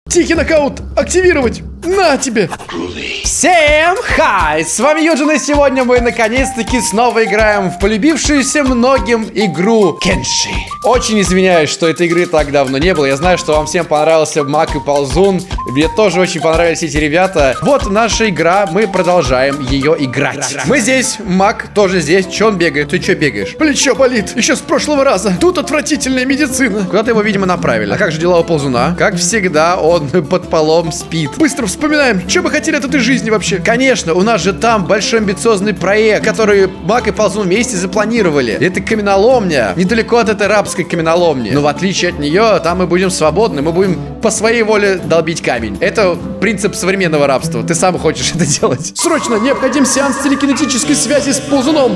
Тихий нокаут активировать. На тебе! Всем хай! С вами Юджин, и сегодня мы наконец-таки снова играем в полюбившуюся многим игру Кенши. Очень извиняюсь, что этой игры так давно не было. Я знаю, что вам всем понравился Мак и Ползун. Мне тоже очень понравились эти ребята. Вот наша игра, мы продолжаем ее играть. Мы здесь, Мак тоже здесь. Че он бегает? Ты че бегаешь? Плечо болит, еще с прошлого раза. Тут отвратительная медицина. Куда-то его, видимо, направили. А как же дела у Ползуна? Как всегда, он под полом спит. Быстро вспоминаем, что бы хотели от этой жизни вообще. Конечно, у нас же там большой амбициозный проект, который Мак и Ползун вместе запланировали. Это каменоломня, недалеко от этой рабской каменоломни. Но в отличие от нее, там мы будем свободны, мы будем по своей воле долбить камень. Это принцип современного рабства. Ты сам хочешь это делать. Срочно необходим сеанс телекинетической связи с Ползуном.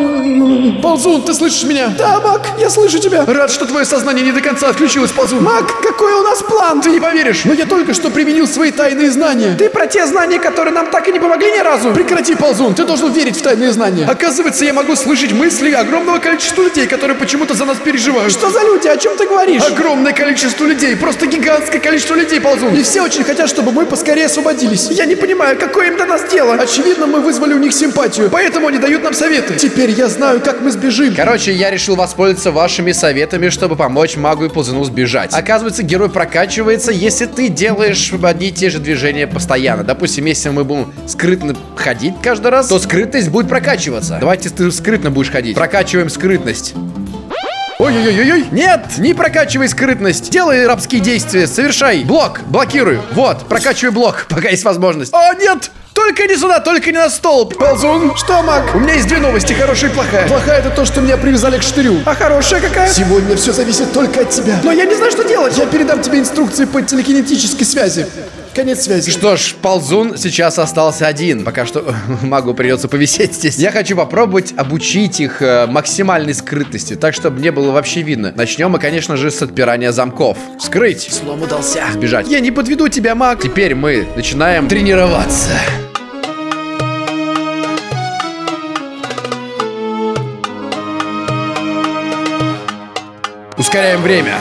Ползун, ты слышишь меня? Да, Мак, я слышу тебя. Рад, что твое сознание не до конца отключилось, Ползун. Мак, какой у нас план? Ты не поверишь, но я только что применил свои тайные знания. Ты про те знания, которые нам так и не помогли ни разу? Прекрати, Ползун, ты должен верить в тайные знания. Оказывается, я могу слышать мысли огромного количества людей, которые почему-то за нас переживают. Что за люди? О чем ты говоришь? Огромное количество людей, просто гигантское количество людей, Ползун. И все очень хотят, чтобы мы поскорее освободились. Я не понимаю, какое им до нас дело. Очевидно, мы вызвали у них симпатию, поэтому они дают нам советы. Теперь я знаю, как мы сбежим. Короче, я решил воспользоваться вашими советами, чтобы помочь Магу и Ползуну сбежать. Оказывается, герой прокачивается, если ты делаешь одни и те же движения постоянно. Допустим, если мы будем скрытно ходить каждый раз, то скрытность будет прокачиваться. Давайте ты скрытно будешь ходить. Прокачиваем скрытность. Ой-ой-ой-ой. Нет, не прокачивай скрытность. Делай рабские действия, совершай. Блок, блокируй. Вот, прокачивай блок, пока есть возможность. О, нет! Только не сюда, только не на столб. Ползун, что, Мак? У меня есть две новости, хорошая и плохая. Плохая — это то, что меня привязали к штырю. А хорошая какая? Сегодня все зависит только от тебя. Но я не знаю, что делать. Я передам тебе инструкции по телекинетической связи. Конец связи. Что ж, Ползун сейчас остался один. Пока что Магу придется повисеть здесь. Я хочу попробовать обучить их максимальной скрытности, так, чтобы не было вообще видно. Начнем мы, конечно же, с отпирания замков. Вскрыть. Слом удался. Сбежать. Я не подведу тебя, Мак. Теперь мы начинаем тренироваться. Ускоряем время.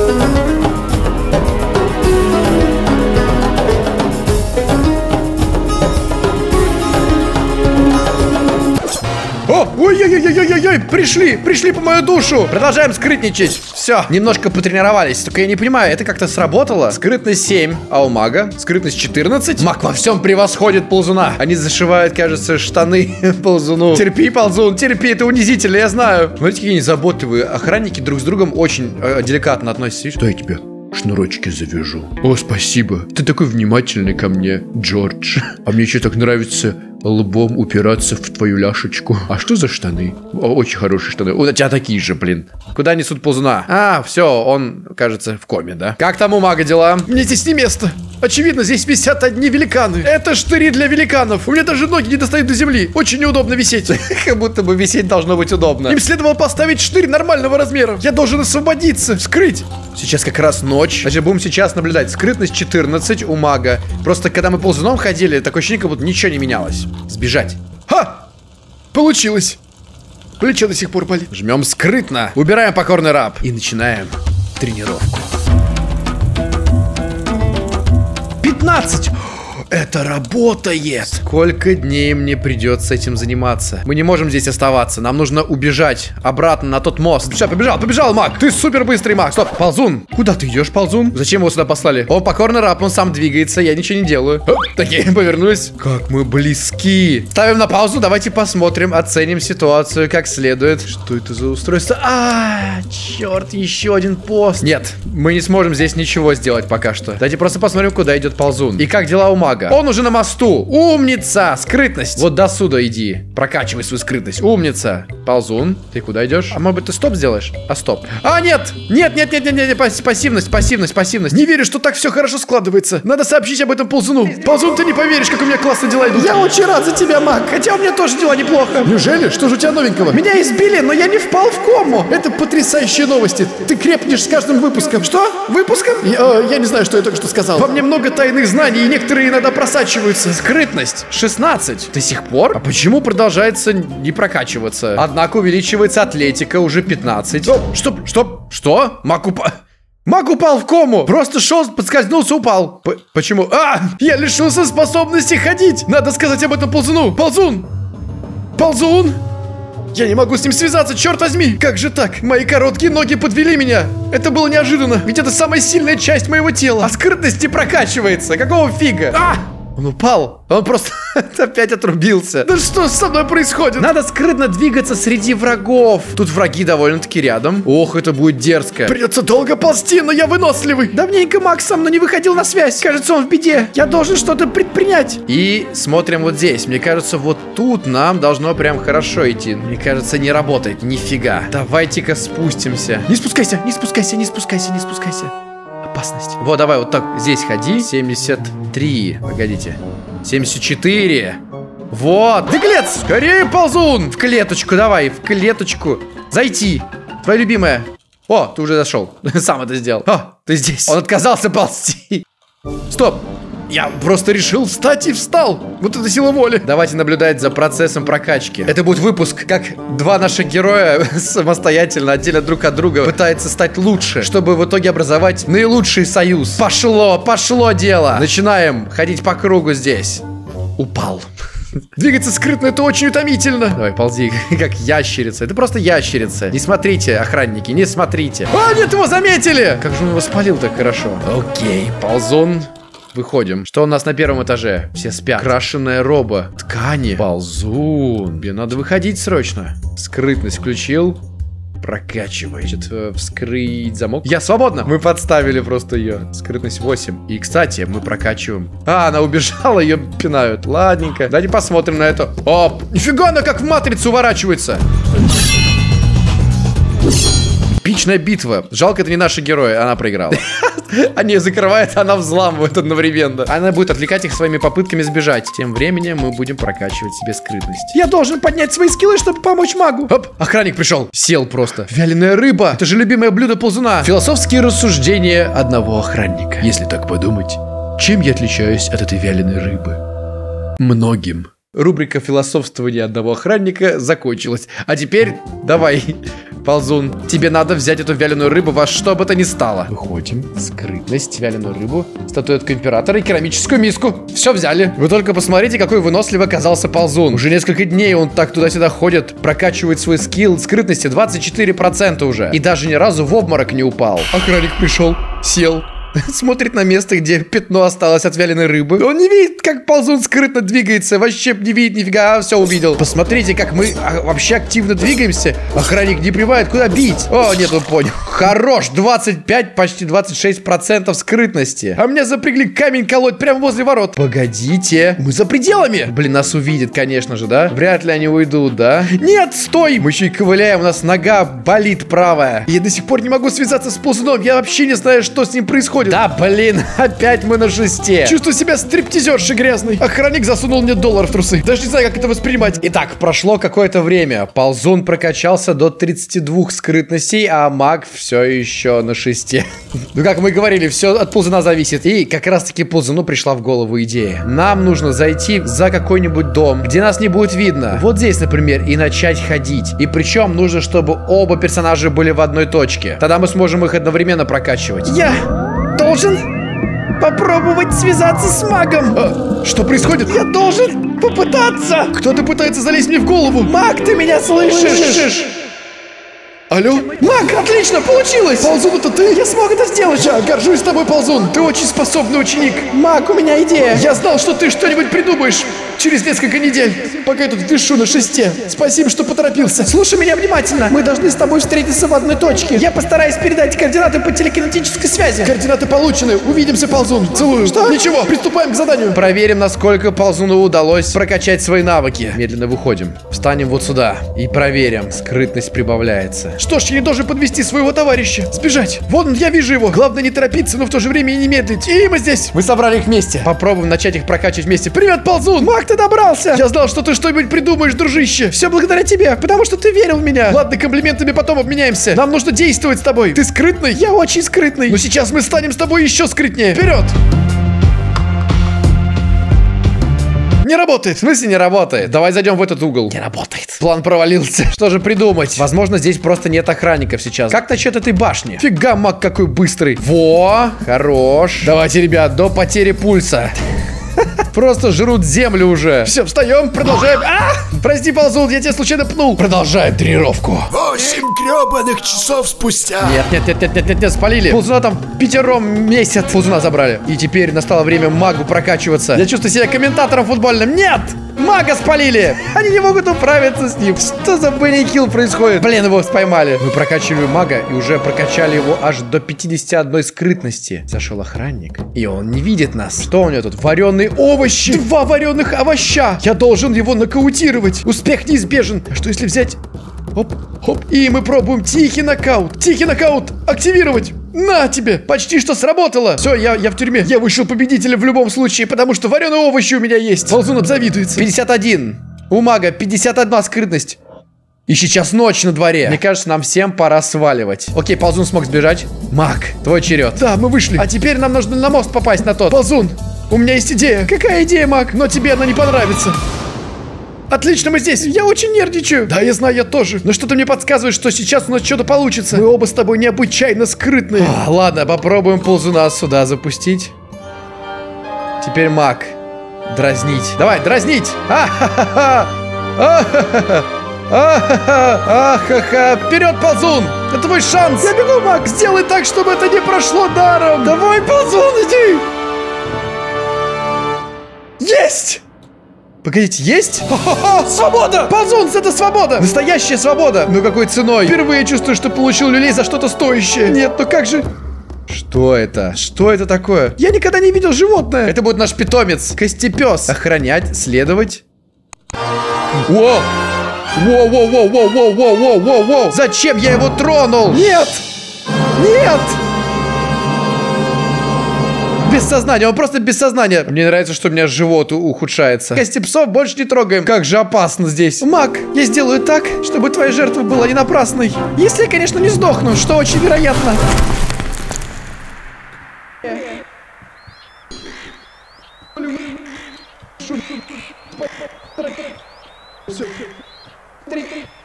Ой-ой-ой-ой-ой-ой, пришли по мою душу. Продолжаем скрытничать. Все, немножко потренировались. Только я не понимаю, это как-то сработало? Скрытность 7, а у Мага скрытность 14. Маг во всем превосходит Ползуна. Они зашивают, кажется, штаны Ползуну. Терпи, Ползун, терпи, это унизительно, я знаю. Смотрите, какие они заботливые. Охранники друг с другом очень деликатно относятся. Что я тебе? Шнурочки завяжу. О, спасибо. Ты такой внимательный ко мне, Джордж. А мне еще так нравится лбом упираться в твою ляшечку. А что за штаны? О, очень хорошие штаны. У тебя такие же, блин. Куда несут Ползуна? А, все, он, кажется, в коме, да? Как там у Мага дела? Мне здесь не место. Очевидно, здесь висят одни великаны. Это штыри для великанов. У меня даже ноги не достают до земли. Очень неудобно висеть. Как будто бы висеть должно быть удобно. Им следовало поставить штырь нормального размера. Я должен освободиться. Вскрыть. Сейчас как раз ночь. Значит, будем сейчас наблюдать. Скрытность 14 у Мага. Просто когда мы Ползуном ходили, такое ощущение, как будто ничего не менялось. Сбежать. Ха! Получилось. Плечо до сих пор болит. Жмем скрытно. Убираем покорный раб. И начинаем тренировку. 15! Это работает! Сколько дней мне придется этим заниматься? Мы не можем здесь оставаться. Нам нужно убежать обратно на тот мост. Все, побежал, Маг. Ты супер быстрый, Маг. Стоп, Ползун. Куда ты идешь, Ползун? Зачем его сюда послали? Он покорный раб, он сам двигается. Я ничего не делаю. Такие, повернулись. Как мы близки. Ставим на паузу. Давайте посмотрим, оценим ситуацию как следует. Что это за устройство? Черт, еще один пост. Нет, мы не сможем здесь ничего сделать пока что. Давайте просто посмотрим, куда идет Ползун. И как дела у Мага. Он уже на мосту. Умница. Скрытность. Вот до сюда иди. Прокачивай свою скрытность. Умница. Ползун. Ты куда идешь? А может быть ты стоп сделаешь? А стоп. А, нет. Нет. Пассивность. Не верю, что так все хорошо складывается. Надо сообщить об этом Ползуну. Ползун, ты не поверишь, как у меня классно дела идут. Я очень рад за тебя, Маг. Хотя у меня тоже дела неплохо. Неужели? Что же у тебя новенького? Меня избили, но я не впал в кому. Это потрясающие новости. Ты крепнешь с каждым выпуском. Что? Выпуском? Я не знаю, что я только что сказал. Во мне много тайных знаний, и некоторые иногда просачиваются. Скрытность 16. До сих пор? А почему продолжается не прокачиваться? Однако увеличивается атлетика уже 15. Стоп. Что? Маг упал в кому. Просто шел, подскользнулся, упал. Почему? Я лишился способности ходить. Надо сказать об этом ползуну. Ползун! Ползун! Я не могу с ним связаться, черт возьми! Как же так? Мои короткие ноги подвели меня. Это было неожиданно. Ведь это самая сильная часть моего тела. А скрытность не прокачивается. Какого фига? Он упал. Он просто опять отрубился. Да что со мной происходит? Надо скрытно двигаться среди врагов. Тут враги довольно-таки рядом. Ох, это будет дерзко. Придется долго ползти, но я выносливый. Давненько Макс со мной не выходил на связь. Кажется, он в беде. Я должен что-то предпринять. И смотрим вот здесь. Мне кажется, вот тут нам должно прям хорошо идти. Мне кажется, не работает. Нифига. Давайте-ка спустимся. Не спускайся, не спускайся, не спускайся, не спускайся. Опасность. Вот, давай вот так здесь ходи. 73. Погодите. 74. Вот. Беглец! Скорее, ползун! В клеточку давай, в клеточку. Зайти. Твоя любимая. О, ты уже зашел. Сам это сделал. О, ты здесь. Он отказался ползти. Стоп. Я просто решил встать и встал. Вот это сила воли. Давайте наблюдать за процессом прокачки. Это будет выпуск, как два наших героя самостоятельно, отдельно друг от друга пытаются стать лучше, чтобы в итоге образовать наилучший союз. Пошло дело. Начинаем ходить по кругу здесь. Упал. Двигаться скрытно — это очень утомительно. Давай, ползи, как ящерица. Это просто ящерица. Не смотрите, охранники, не смотрите. Нет, его заметили. Как же он его спалил так хорошо. Окей, ползун. Выходим. Что у нас на первом этаже? Все спят. Крашеная роба. Ткани. Ползун. Мне надо выходить срочно. Скрытность включил. Прокачивай. Значит, вскрыть замок. Я свободна. Мы подставили просто ее. Скрытность 8. И, кстати, мы прокачиваем. Она убежала, ее пинают. Ладненько. Давайте посмотрим на это. Оп. Нифига, она как в матрицу уворачивается. Эпичная битва. Жалко, это не наши герои. Она проиграла. Они закрывают, она взламывает одновременно. Она будет отвлекать их своими попытками сбежать. Тем временем мы будем прокачивать себе скрытность. Я должен поднять свои скиллы, чтобы помочь магу. Оп, охранник пришел. Сел просто. Вяленая рыба. Это же любимое блюдо ползуна. Философские рассуждения одного охранника. Если так подумать, чем я отличаюсь от этой вяленой рыбы? Многим. Рубрика философствования одного охранника закончилась. А теперь давай, ползун, тебе надо взять эту вяленую рыбу во что бы то ни стало. Выходим. Скрытность, вяленую рыбу, статуэтку императора и керамическую миску. Все взяли. Вы только посмотрите, какой выносливый оказался ползун. Уже несколько дней он так туда-сюда ходит, прокачивает свой скилл скрытности 24% уже. И даже ни разу в обморок не упал. Охранник пришел, сел. Смотрит на место, где пятно осталось от вяленой рыбы. Он не видит, как ползун скрытно двигается. Вообще не видит нифига, все увидел. Посмотрите, как мы вообще активно двигаемся. Охранник не понимает, куда бить. О, нет, он понял. Хорош, 25, почти 26% скрытности. А меня запрягли камень колоть прямо возле ворот. Погодите, мы за пределами. Блин, нас увидят, конечно же, да? Вряд ли они уйдут, да? Нет, стой! Мы еще и ковыляем, у нас нога болит правая. Я до сих пор не могу связаться с ползуном. Я вообще не знаю, что с ним происходит. Да, блин, опять мы на 6. Чувствую себя стриптизершей грязной. Охранник засунул мне $1 в трусы. Даже не знаю, как это воспринимать. Итак, прошло какое-то время. Ползун прокачался до 32 скрытностей, а маг все еще на 6. Ну, как мы говорили, все от ползуна зависит. И как раз-таки ползуну пришла в голову идея. Нам нужно зайти за какой-нибудь дом, где нас не будет видно. Вот здесь, например, и начать ходить. И причем нужно, чтобы оба персонажа были в одной точке. Тогда мы сможем их одновременно прокачивать. Я должен попробовать связаться с магом. Что происходит? Я должен попытаться. Кто-то пытается залезть мне в голову. Маг, ты меня слышишь? Алло? Маг, отлично, получилось! Ползун, это ты? Я смог это сделать! Я горжусь тобой, ползун! Ты очень способный ученик! Маг, у меня идея! Я знал, что ты что-нибудь придумаешь через несколько недель, пока я тут вишу на 6. Спасибо, что поторопился. Слушай меня внимательно. Мы должны с тобой встретиться в одной точке. Я постараюсь передать координаты по телекинетической связи. Координаты получены. Увидимся, ползун. Целую. Что? Ничего, приступаем к заданию. Проверим, насколько ползуну удалось прокачать свои навыки. Медленно выходим. Встанем вот сюда и проверим. Скрытность прибавляется. Что ж, я не должен подвести своего товарища. Сбежать. Вон, я вижу его. Главное не торопиться, но в то же время и не медлить. И мы здесь. Мы собрали их вместе. Попробуем начать их прокачивать вместе. Привет, ползун. Маг, ты добрался. Я знал, что ты что-нибудь придумаешь, дружище. Все благодаря тебе, потому что ты верил в меня. Ладно, комплиментами потом обменяемся. Нам нужно действовать с тобой. Ты скрытный? Я очень скрытный. Но сейчас мы станем с тобой еще скрытнее. Вперед! Не работает. В смысле не работает? Давай зайдем в этот угол. Не работает. План провалился. Что же придумать? Возможно, здесь просто нет охранников сейчас. Как насчет этой башни? Фига, маг какой быстрый. Во, хорош. Давайте, ребят, до потери пульса. Просто жрут землю уже. Все, встаем, продолжаем. Прости, ползун, я тебя случайно пнул. Продолжаем тренировку. 8 гребаных часов спустя. Нет, спалили. Ползуна там пятером месяц. Ползуна забрали. И теперь настало время магу прокачиваться. Я чувствую себя комментатором футбольным. Нет! Мага спалили! Они не могут управиться с ним. Что за бенни-килл происходит? Блин, его поймали. Мы прокачивали мага и уже прокачали его аж до 51 скрытности. Зашел охранник, и он не видит нас. Что у него тут? Вареные овощи. 2 вареных овоща. Я должен его нокаутировать. Успех неизбежен. А что если взять... Оп, хоп. И мы пробуем тихий нокаут. Тихий нокаут активировать. На тебе! Почти что сработало. Все, я в тюрьме. Я вышел победителем в любом случае, потому что вареные овощи у меня есть. Ползун обзавидуется. 51. У мага 51 скрытность. И сейчас ночь на дворе. Мне кажется, нам всем пора сваливать. Окей, Ползун смог сбежать. Маг, твой черед. Да, мы вышли. А теперь нам нужно на мост попасть на тот. Ползун, у меня есть идея. Какая идея, маг? Но тебе она не понравится. Отлично, мы здесь. Я очень нервничаю. Да, я знаю, я тоже. Но что-то мне подсказывает, что сейчас у нас что-то получится. Мы оба с тобой необычайно скрытные. Ладно, попробуем ползуна сюда запустить. Теперь маг. Дразнить. Давай, дразнить. А-ха-ха-ха. А-ха-ха. А-ха-ха. Вперед, ползун. Это твой шанс. Я бегу, маг. Сделай так, чтобы это не прошло даром. Давай, ползун, иди. Есть! Погодите, есть? Свобода! Ползун, это свобода! Настоящая свобода! Ну какой ценой? Впервые чувствую, что получил люлей за что-то стоящее. Нет, ну как же... Что это? Что это такое? Я никогда не видел животное. Это будет наш питомец. Костепес. Охранять, следовать. Во! Воу-воу-воу-воу-воу-воу-воу-воу! Зачем я его тронул? Нет! Нет! Без сознания, он просто без сознания. Мне нравится, что у меня живот ухудшается. Костепсов больше не трогаем. Как же опасно здесь. Маг, я сделаю так, чтобы твоя жертва была не напрасной. Если я, конечно, не сдохну, что очень вероятно. Все. 3.